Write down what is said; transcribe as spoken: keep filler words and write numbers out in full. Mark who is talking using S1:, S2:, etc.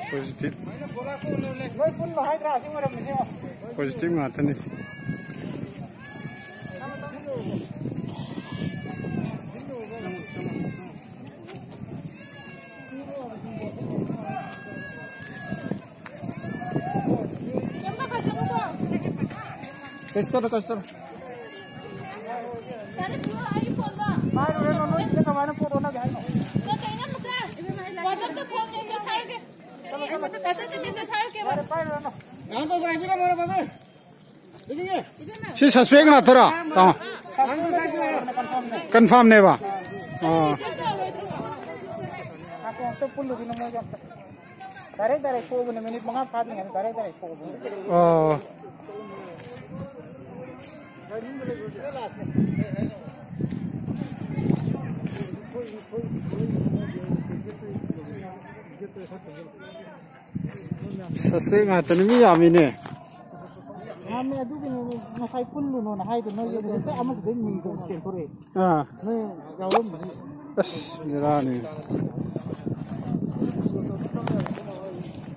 S1: positive positive ngathani Kastor kastor si suspect na thora ta confirm ne ba direct direct ko ne minute mga pat ne direct direct ko oh Sasri ngaten mi yami ne. Ami adu kini na sai pullu no na hai to no ye de amak den mi ko ke kore. Ah. Ne jawum. Bas nirani.